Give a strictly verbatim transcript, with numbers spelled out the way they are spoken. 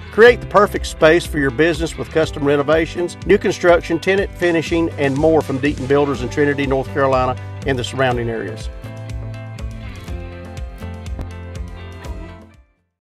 Create the perfect space for your business with custom renovations, new construction, tenant finishing, and more from Deaton Builders in Trinity, North Carolina, and the surrounding areas.